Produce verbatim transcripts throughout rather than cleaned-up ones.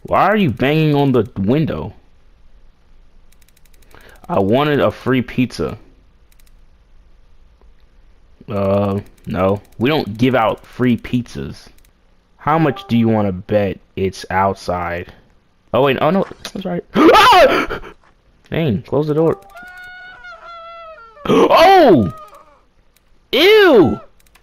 Why are you banging on the window? I wanted a free pizza. Uh, no. We don't give out free pizzas. How much do you want to bet it's outside? Oh, wait. Oh, no. That's right. Ah! Dang. Close the door. Oh! Ew!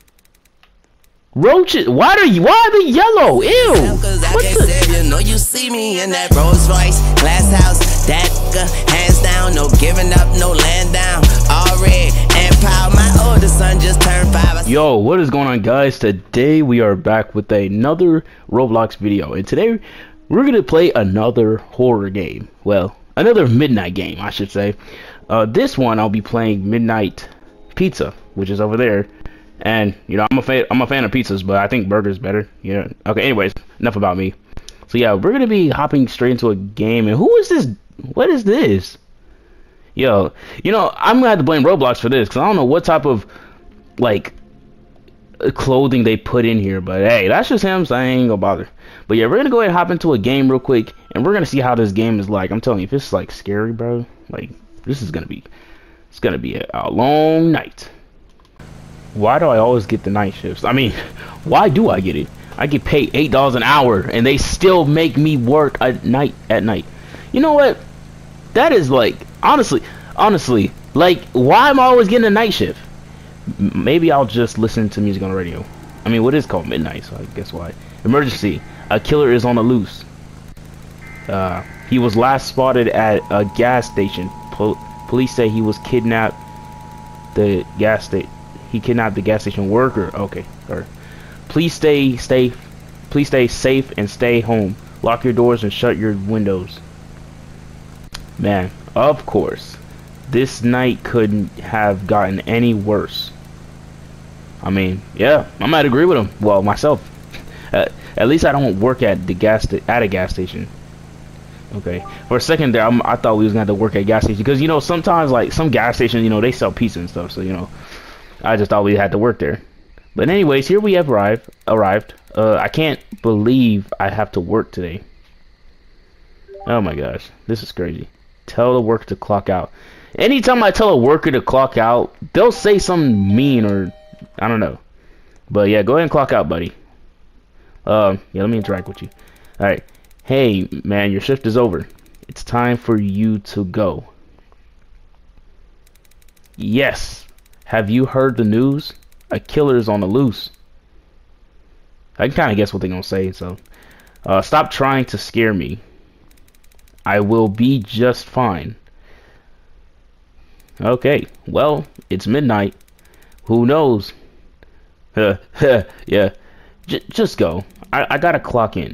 Roaches. Why are you? Why are they yellow? Ew! What the? You know you see me in that Rolls Royce, glass house, that hands down, no giving up, no laying down. All red and proud. My oldest son just turned five. Yo, what is going on, guys? Today we are back with another Roblox video, and today we're gonna play another horror game. Well, another midnight game, I should say. Uh, this one I'll be playing Midnight Pizza, which is over there. And you know, I'm a fan. I'm a fan of pizzas, but I think burgers better. You know. Okay. Anyways, enough about me. So yeah, we're gonna be hopping straight into a game. And who is this? What is this? Yo, you know, I'm gonna have to blame Roblox for this because I don't know what type of like clothing they put in here. But hey, that's just him, so I ain't gonna bother. But yeah, we're gonna go ahead and hop into a game real quick, and we're gonna see how this game is like. I'm telling you, if it's like scary, bro, like this is gonna be, it's gonna be a, a long night. Why do I always get the night shifts? I mean, why do I get it? I get paid eight dollars an hour, and they still make me work at night. At night, you know what? That is like, honestly, honestly, like, why am I always getting a night shift? M maybe I'll just listen to music on the radio. I mean, what is called midnight? So I guess why. Emergency: a killer is on the loose. Uh, he was last spotted at a gas station. Pol police say he was kidnapped. The gas station. He kidnapped the gas station worker. Okay. Or, please stay, stay, please stay safe and stay home. Lock your doors and shut your windows. Man, of course, this night couldn't have gotten any worse. I mean, yeah, I might agree with him. Well, myself. Uh, at least I don't work at the gas at a gas station. Okay. For a second there, I'm, I thought we was gonna have to work at a gas station because you know sometimes like some gas stations, you know, they sell pizza and stuff. So you know. I just thought we had to work there. But anyways, here we have arrived. Arrived. Uh, I can't believe I have to work today. Oh my gosh, this is crazy. Tell the worker to clock out. Anytime I tell a worker to clock out, they'll say something mean or I don't know. But yeah, go ahead and clock out, buddy. Uh, yeah, let me interact with you. All right. Hey, man, your shift is over. It's time for you to go. Yes. Have you heard the news? A killer is on the loose. I can kind of guess what they're going to say, so. Uh, stop trying to scare me. I will be just fine. Okay, well, it's midnight. Who knows? yeah, J just go. I, I gotta clock in.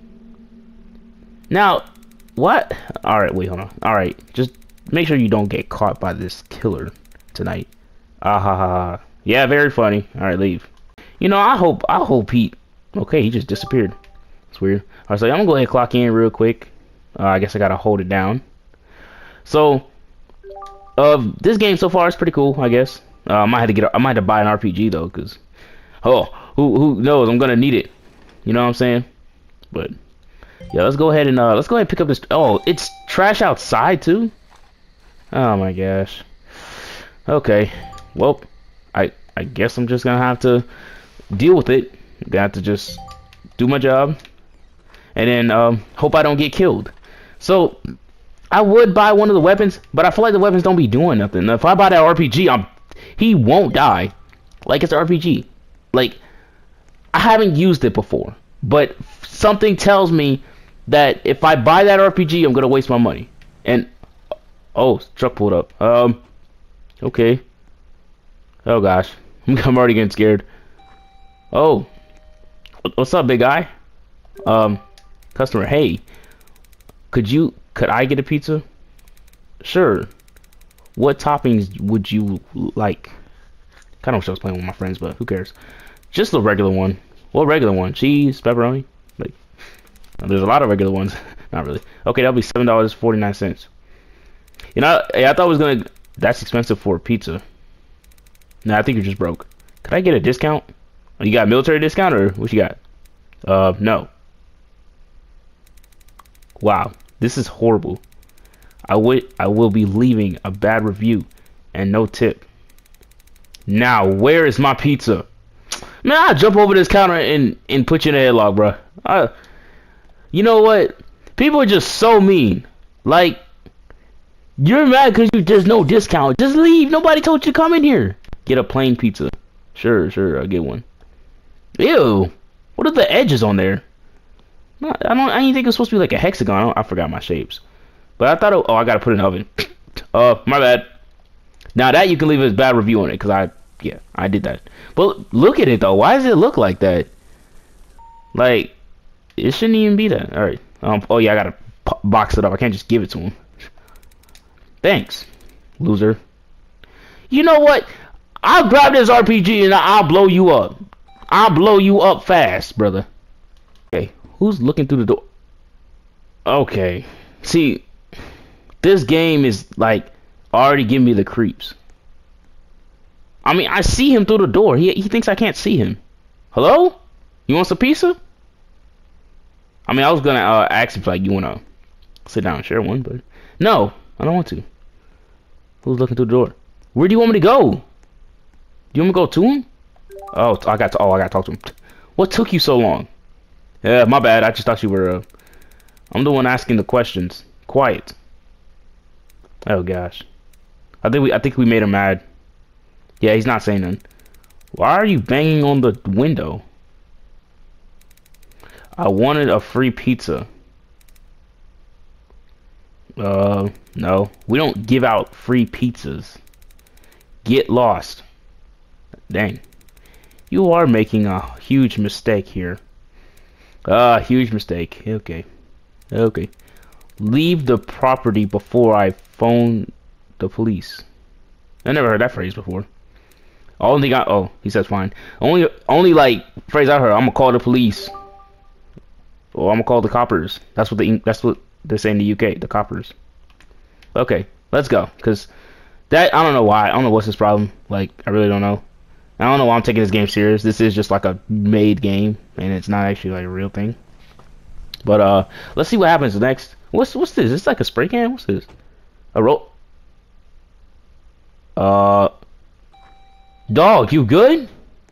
Now, what? Alright, wait, hold on. Alright, just make sure you don't get caught by this killer tonight. Ah ha ha ha. Yeah, very funny. Alright, leave. You know, I hope I hope he okay, he just disappeared. It's weird. Alright, so I'm gonna go ahead and clock in real quick. Uh, I guess I gotta hold it down. So uh this game so far is pretty cool, I guess. Uh, I might have to get I might have to buy an R P G though, cause oh who who knows, I'm gonna need it. You know what I'm saying? But yeah, let's go ahead and uh let's go ahead and pick up this. Oh, it's trash outside too? Oh my gosh. Okay. Well, I I guess I'm just gonna have to deal with it. I'm gonna have to just do my job, and then um, hope I don't get killed. So I would buy one of the weapons, but I feel like the weapons don't be doing nothing. If I buy that R P G, I'm he won't die. Like it's an R P G. Like I haven't used it before, but something tells me that if I buy that R P G, I'm gonna waste my money. And oh, truck pulled up. Um, okay. Oh gosh, I'm already getting scared. Oh, what's up, big guy? Um, customer, hey, could you, could I get a pizza? Sure. What toppings would you like? Kind of wish I was playing with my friends, but who cares? Just the regular one. What regular one? Cheese, pepperoni? Like, there's a lot of regular ones. Not really. Okay, that'll be seven dollars and forty-nine cents. You know, I thought it was gonna. That's expensive for a pizza. Nah, I think you're just broke. Could I get a discount? You got a military discount or what you got? Uh, no. Wow, this is horrible. I would I will be leaving a bad review and no tip. Now, where is my pizza? Man, I'll jump over this counter and, and put you in a headlock, bro. I, you know what? People are just so mean. Like, you're mad because you, there's no discount. Just leave. Nobody told you to come in here. Get a plain pizza. Sure, sure, I'll get one. Ew. What are the edges on there? No, I don't. I didn't think it was supposed to be like a hexagon. I, don't, I forgot my shapes. But I thought, it, oh, I gotta put it in the oven. Uh, my bad. Now that you can leave a bad review on it, cause I, yeah, I did that. But look at it though. Why does it look like that? Like, it shouldn't even be that. All right. Um. Oh yeah, I gotta box it up. I can't just give it to him. Thanks, loser. You know what? I'll grab this R P G and I'll blow you up. I'll blow you up fast, brother. Okay, who's looking through the door? Okay, see, this game is like already giving me the creeps. I mean, I see him through the door. He he thinks I can't see him. Hello? You want some pizza? I mean, I was gonna uh, ask if like you wanna sit down and share one, but no, I don't want to. Who's looking through the door? Where do you want me to go? Do you want me to go to him? Oh, I got to. Oh, I got to talk to him. What took you so long? Yeah, my bad. I just thought you were. Uh, I'm the one asking the questions. Quiet. Oh gosh. I think we. I think we made him mad. Yeah, he's not saying nothing. Why are you banging on the window? I wanted a free pizza. Uh, no. We don't give out free pizzas. Get lost. Dang. You are making a huge mistake here. Ah, huge mistake. Okay. Okay. Leave the property before I phone the police. I never heard that phrase before. Only got oh, he says fine. Only only like phrase I heard, I'm gonna call the police. Or I'm gonna call the coppers. That's what the that's what they say in the U K, the coppers. Okay, let's go. Cause that I don't know why. I don't know what's his problem. Like I really don't know. I don't know why I'm taking this game serious. This is just like a made game, and it's not actually like a real thing. But uh, let's see what happens next. What's what's this? It's like a spray can. What's this? A roll. Uh, dog, you good?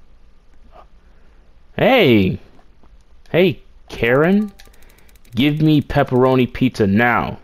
Hey, hey, Karen, give me pepperoni pizza now,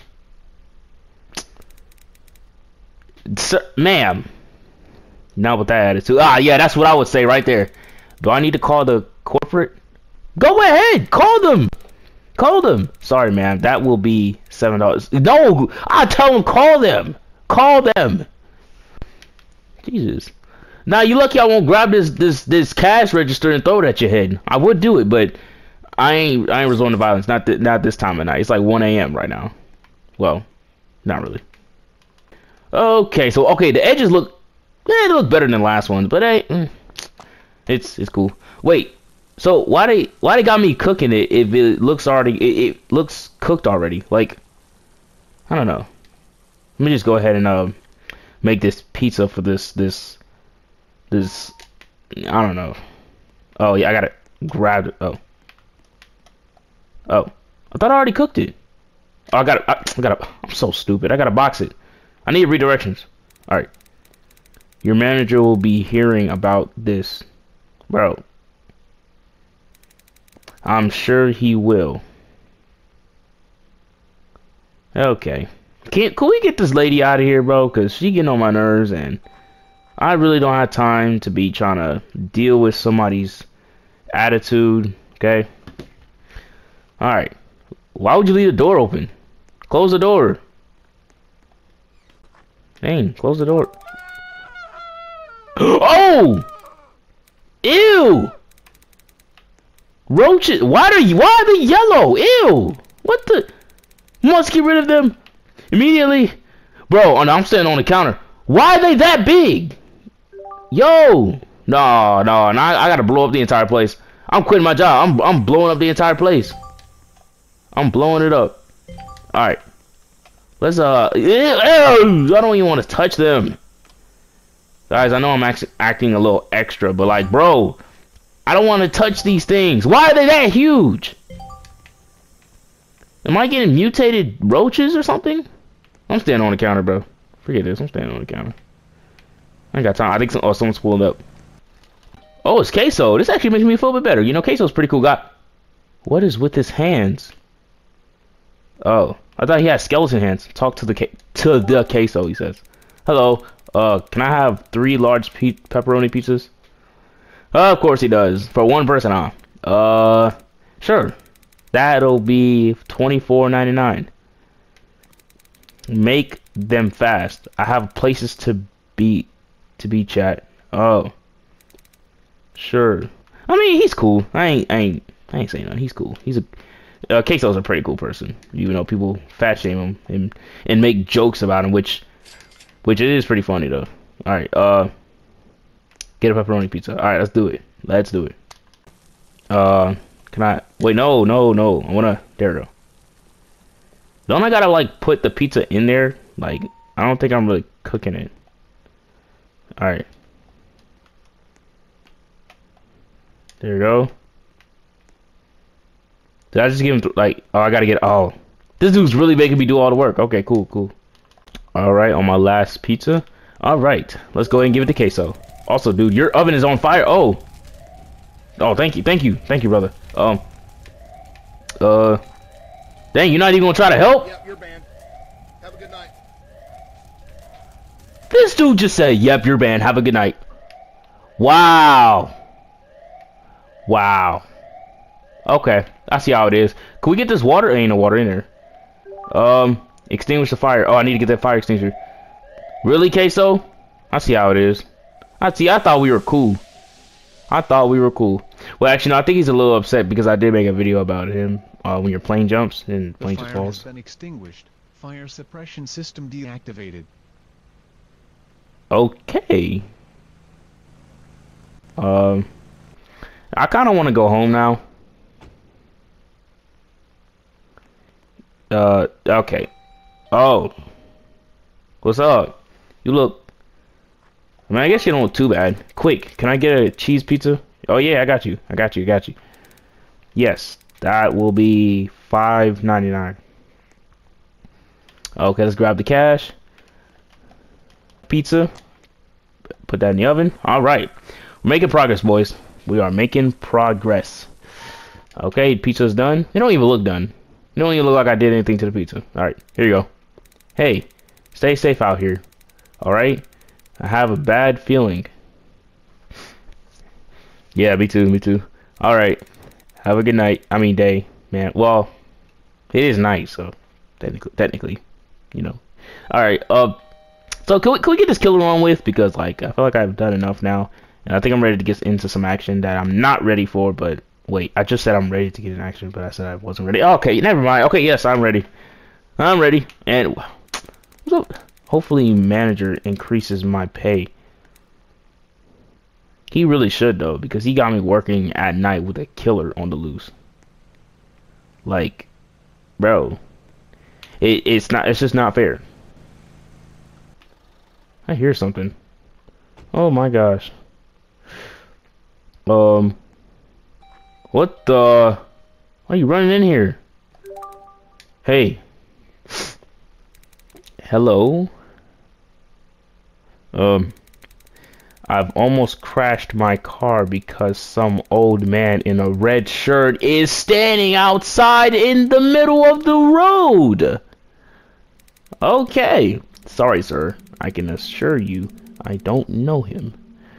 sir, ma'am. Not with that attitude. Ah, yeah, that's what I would say right there. Do I need to call the corporate? Go ahead, call them. Call them. Sorry, ma'am. That will be seven dollars. No, I tell them call them. Call them. Jesus. Now you lucky I won't grab this this this cash register and throw it at your head. I would do it, but I ain't I ain't resorting to violence. Not th not this time of night. It's like one A M right now. Well, not really. Okay, so okay, the edges look. Yeah, they look better than the last ones, but hey, mm, it's it's cool. Wait, so why they why they got me cooking it if it looks already it, it looks cooked already? Like, I don't know. Let me just go ahead and uh, make this pizza for this this this. I don't know. Oh yeah, I gotta grab it. Oh, oh, I thought I already cooked it. Oh, I gotta I, I gotta. I'm so stupid. I gotta box it. I need redirections. All right. Your manager will be hearing about this. Bro. I'm sure he will. Okay. Can't, can we get this lady out of here, bro? Because she getting on my nerves, and I really don't have time to be trying to deal with somebody's attitude. Okay? Alright. Why would you leave the door open? Close the door. Dang, close the door. Oh! Ew! Roaches. Why are you? Why are they yellow? Ew! What the? Must get rid of them immediately, bro. Oh, no, I'm standing on the counter. Why are they that big? Yo! No, no, no! I, I gotta blow up the entire place. I'm quitting my job. I'm I'm blowing up the entire place. I'm blowing it up. All right. Let's uh. Ew, I don't even want to touch them. Guys, I know I'm act acting a little extra, but like, bro, I don't want to touch these things. Why are they that huge? Am I getting mutated roaches or something? I'm standing on the counter, bro. Forget this. I'm standing on the counter. I ain't got time. I think some, oh, someone's pulling up. Oh, it's Queso. This actually makes me feel a bit better. You know, Queso's a pretty cool guy. What is with his hands? Oh, I thought he had skeleton hands. Talk to the to the Queso, he says. Hello. Uh, can I have three large pe pepperoni pizzas? Uh, of course he does. For one person, huh? Uh, sure. That'll be twenty-four ninety-nine. Make them fast. I have places to be to be chat. Oh. Sure. I mean, he's cool. I ain't I ain't I ain't saying nothing. He's cool. He's a uh, Queso's a pretty cool person. Even though people fat shame him and and make jokes about him, which which it is pretty funny though. All right. Uh get a pepperoni pizza. All right, let's do it. Let's do it. Uh Can I wait? No, no, no. I wanna. There we go. Don't I gotta like put the pizza in there? Like, I don't think I'm really cooking it. All right. There we go. Did I just give him like? Oh, I gotta get. Oh, this dude's really making me do all the work. Okay, cool, cool. All right, on my last pizza. All right, let's go ahead and give it to Queso. Also, dude, your oven is on fire. Oh. Oh, thank you, thank you, thank you, brother. Um, uh, dang, you're not even gonna try to help? Yep, you're banned. Have a good night. This dude just said, yep, you're banned. Have a good night. Wow. Wow. Okay, I see how it is. Can we get this water? There ain't no water in there. Um, extinguish the fire. Oh, I need to get that fire extinguisher. Really, Queso? I see how it is. I see, I thought we were cool. I thought we were cool. Well, actually, no, I think he's a little upset because I did make a video about him uh, when your plane jumps and plane just falls. The fire has been extinguished. Fire suppression system deactivated. Okay. Um, I kind of want to go home now. Uh, okay. Oh. What's up? You look... I mean, I guess you don't look too bad. Quick, can I get a cheese pizza? Oh yeah, I got you. I got you. I got you. Yes, that will be five ninety-nine. Okay, let's grab the cash. Pizza. Put that in the oven. All right, we're making progress, boys. We are making progress. Okay, pizza's done. It don't even look done. It don't even look like I did anything to the pizza. All right, here you go. Hey, stay safe out here. All right. I have a bad feeling. Yeah, me too, me too. Alright. Have a good night. I mean day, man. Well, it is night, so technically technically, you know. Alright, uh so can we can we get this killer on with? Because like I feel like I've done enough now. And I think I'm ready to get into some action that I'm not ready for, but wait, I just said I'm ready to get in action, but I said I wasn't ready. Okay, never mind. Okay, yes, I'm ready. I'm ready. And what's up? Hopefully manager increases my pay. He really should though, because he got me working at night with a killer on the loose. Like, bro, it, it's not. It's just not fair. I hear something. Oh my gosh. Um, what the? Why are you running in here? Hey. Hello. Um, I've almost crashed my car because some old man in a red shirt is standing outside in the middle of the road. Okay. Sorry, sir. I can assure you I don't know him.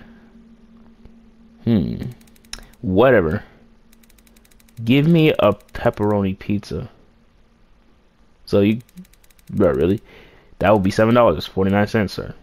Hmm. Whatever. Give me a pepperoni pizza. So you... Bro, really? That would be seven dollars and forty-nine cents, sir.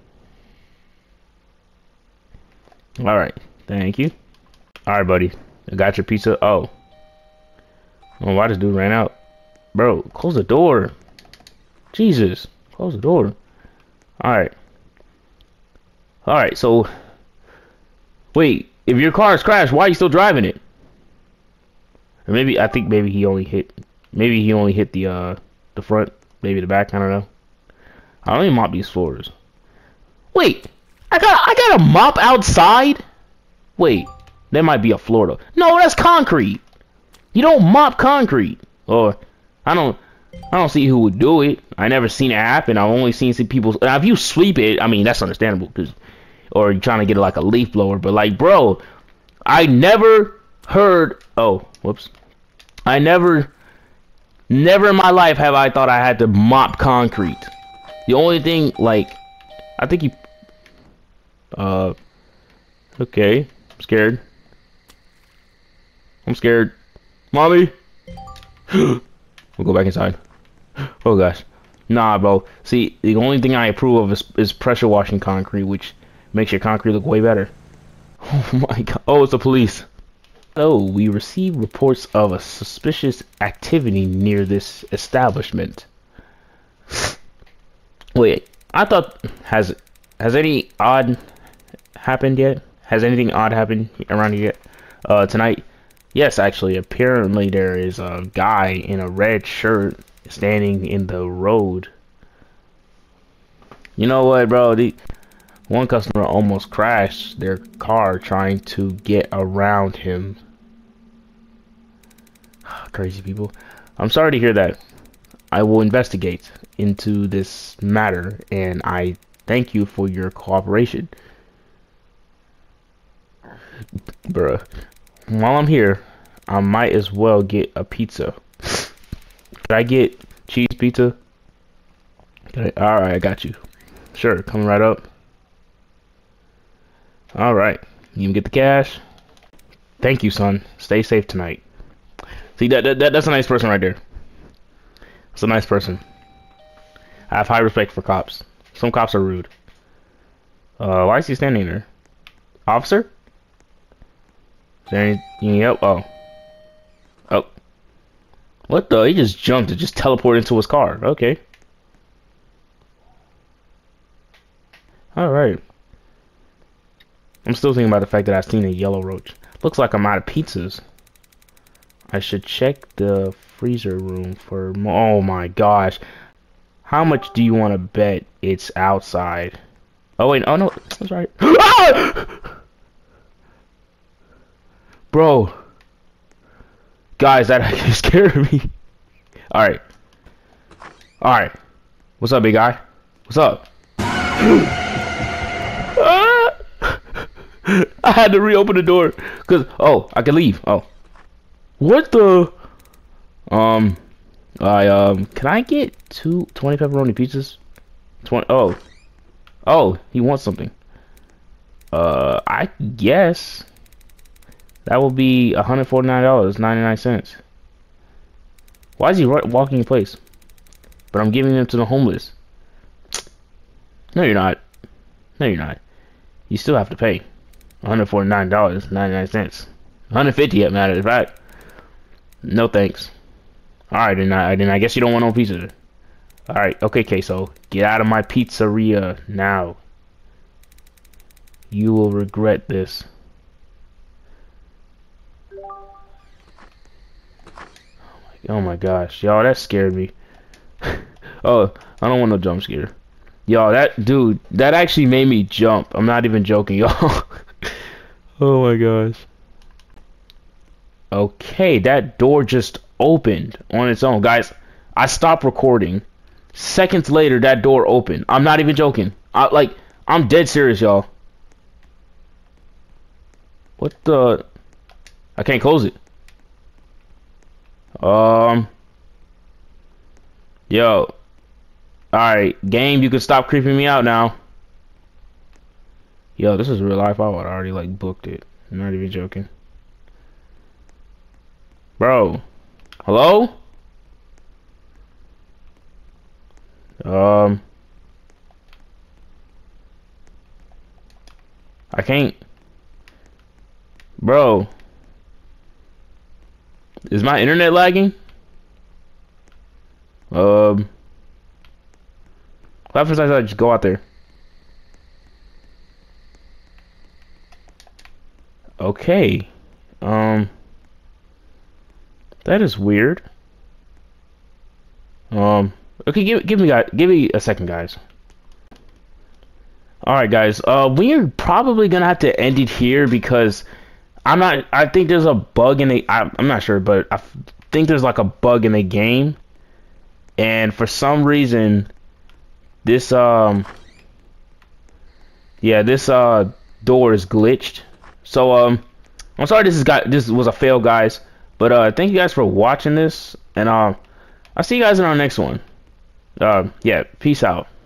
Alright, thank you. Alright, buddy. I got your pizza. Oh. Oh, why this dude ran out? Bro, close the door. Jesus. Close the door. Alright. Alright, so... Wait, if your car is crashed, why are you still driving it? Or maybe, I think maybe he only hit... Maybe he only hit the, uh... the front. Maybe the back, I don't know. I don't even mop these floors. Wait! I got I got a mop outside? Wait, there might be a floor though. No, that's concrete. You don't mop concrete. Or I don't I don't see who would do it. I never seen it happen. I've only seen some people. Now, if you sweep it, I mean that's understandable, because, or you're trying to get like a leaf blower. But like, bro, I never heard. Oh, whoops. I never, never in my life have I thought I had to mop concrete. The only thing, like, I think you. Uh. Okay. I'm scared. I'm scared. Mommy. We'll go back inside. Oh gosh. Nah, bro. See, the only thing I approve of is, is pressure washing concrete, which makes your concrete look way better. Oh my god. Oh, it's the police. Oh, we received reports of a suspicious activity near this establishment. Wait, I thought, has has any odd happened yet? Has anything odd happened around here yet? Uh, tonight? Yes, actually, apparently there is a guy in a red shirt standing in the road. You know what, bro? The one customer almost crashed their car trying to get around him. Crazy people. I'm sorry to hear that. I will investigate into this matter, and I thank you for your cooperation. Bruh. While I'm here, I might as well get a pizza. Could I get cheese pizza? Alright, I got you. Sure, coming right up. Alright, you can get the cash. Thank you, son. Stay safe tonight. See, that, that, that that's a nice person right there. That's a nice person. I have high respect for cops. Some cops are rude. Uh, why is he standing there? Officer? Is there any, any help? Oh. Oh. What the? He just jumped and just teleported into his car. Okay. Alright. I'm still thinking about the fact that I've seen a yellow roach. Looks like I'm out of pizzas. I should check the freezer room for more. Oh my gosh. How much do you want to bet it's outside? Oh wait, oh no, that's right. Ah! Bro. Guys, that actually scared me. Alright. Alright. What's up, big guy? What's up? Ah! I had to reopen the door. Cause, oh, I can leave. Oh. What the? Um, I, um, can I get two twenty pepperoni pizzas? twenty, oh. Oh, he wants something. Uh, I guess. That will be one hundred forty-nine dollars and ninety-nine cents. Why is he walking in place? But I'm giving them to the homeless. No, you're not. No, you're not. You still have to pay one hundred forty-nine dollars and ninety-nine cents. one hundred fifty dollars, matter of fact. No thanks. Alright, then I, then I guess you don't want no pizza. Alright, okay, queso. Get out of my pizzeria now. You will regret this. Oh my gosh, y'all, that scared me. Oh, I don't want no jump scare. Y'all, that dude, that actually made me jump. I'm not even joking, y'all. Oh my gosh. Okay, that door just opened on its own. Guys, I stopped recording. Seconds later, that door opened. I'm not even joking. I, like, I'm dead serious, y'all. What the? I can't close it. Um. Yo. Alright, game, you can stop creeping me out now. Yo, this is real life. I would already, like, booked it. I'm not even joking. Bro. Hello? Um. I can't. Bro. Is my internet lagging? Um. What happens if I just go out there? Okay. Um. That is weird. Um. Okay, give give me guys, give me a second, guys. All right, guys. Uh, we're probably gonna have to end it here because I'm not. I think there's a bug in the. I, I'm not sure, but I think there's like a bug in the game and for some reason, this um, yeah, this uh door is glitched. So um, I'm sorry this is got this was a fail, guys. But uh, thank you guys for watching this, and um, I'll see you guys in our next one. Uh, yeah, peace out.